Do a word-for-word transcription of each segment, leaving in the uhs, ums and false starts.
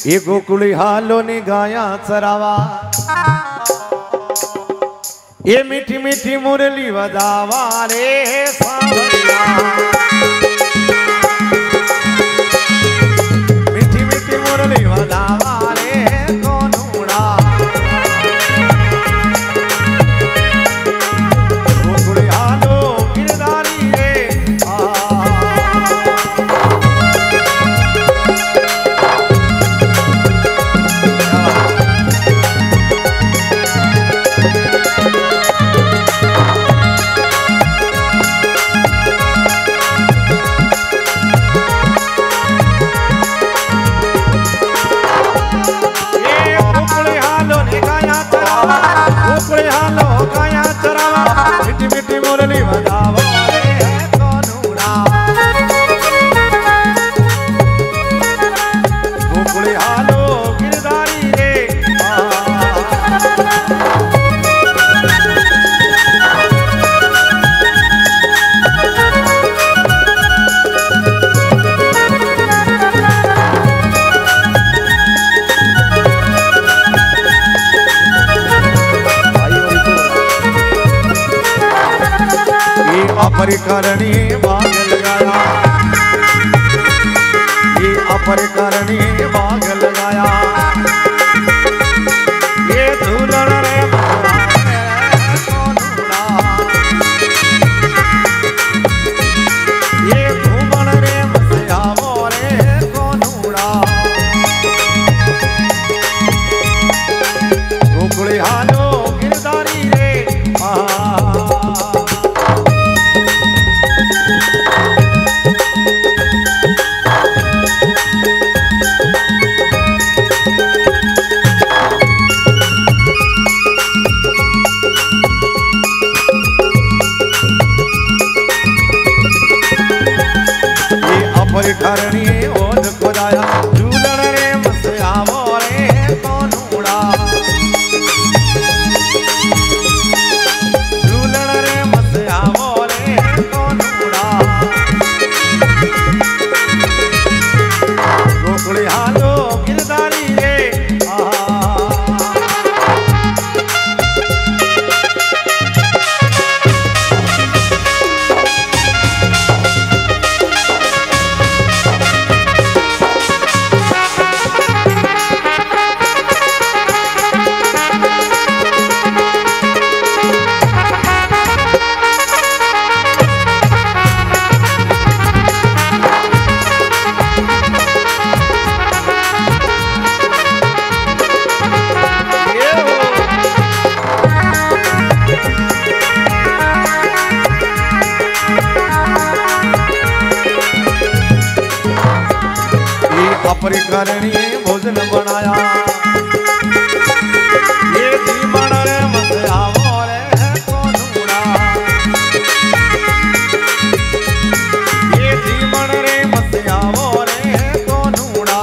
ये गोकुली हालो ने गाया चरावा ये मीठी मीठी मुरली बजावा रे सावरिया मीठी मीठी मुरली बजावा रे कोनुड़ा गोकुली हालो गिरधारी रे मिठी मिठी मुरली बजावा रे कोनुड़ा गोकुली हालो गिरधारी रे अपरिकरणी बाग लगाया ये अपरिकरणी बाग लगाया ये झूलण रे कोनुड़ा ये घूमण रे मसयावो रे कोनुड़ा गोकुली हालो गिरधारी रे परिकरणी ओद खुदाया झूलण रे मसयावो रे कोनुड़ा झूलण रे मसयावो रे कोनुड़ा गोकुली हालो गिरधारी रे अपरिकरणी भोजन बनाया ये धीमण रे मसयावो रे कोनुड़ा ये धीमण रे मसयावो रे कोनुड़ा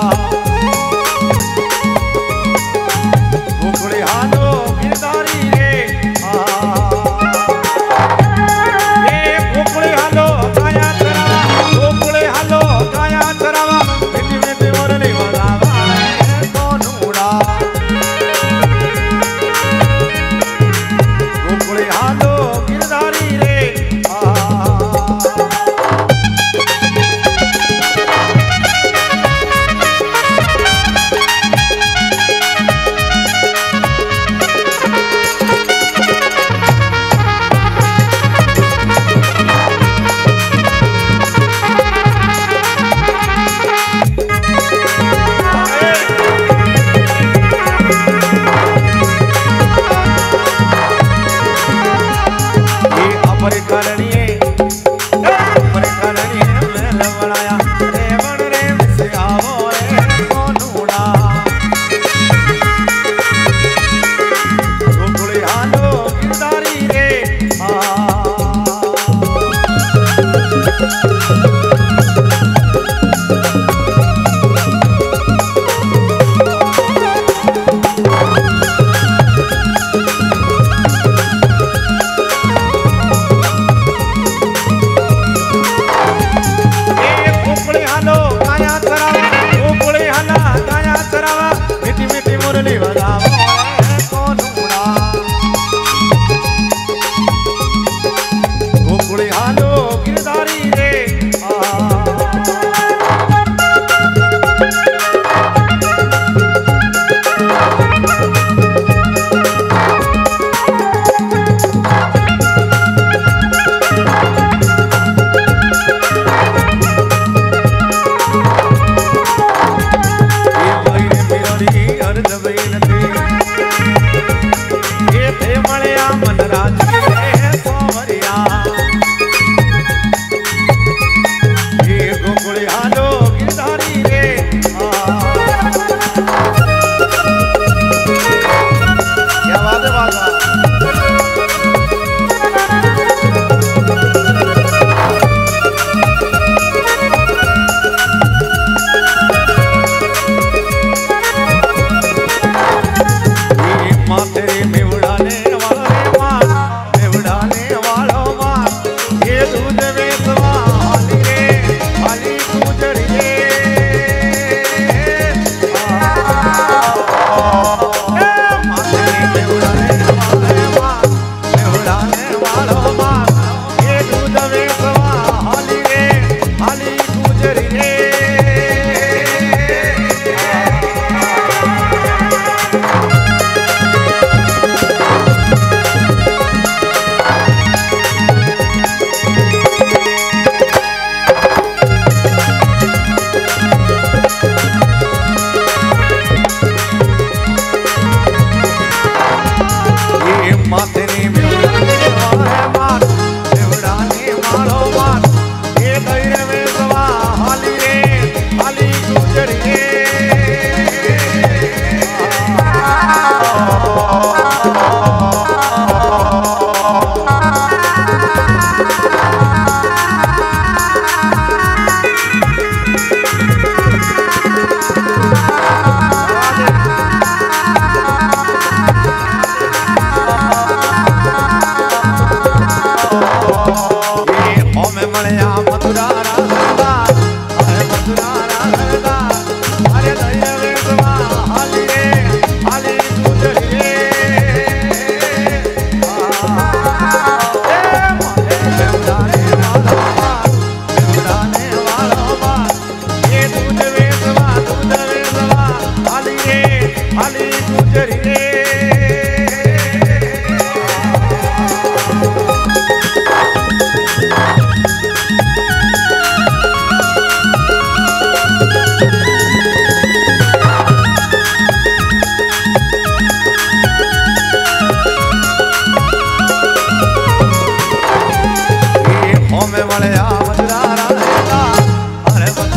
गोकुली हालो गिरधारी रे ये गोकुली हालो गाया चरावा गोकुली हालो गाया चरावा मिठी मिठी मुरली बजावा रे कोनुड़ा गोकुली बजावो रे कोनूड़ा गोकुली हालो गिरधारी रे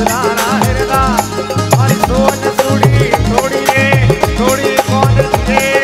थोड़ी रे थोड़ी कौन रे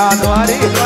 राधवारी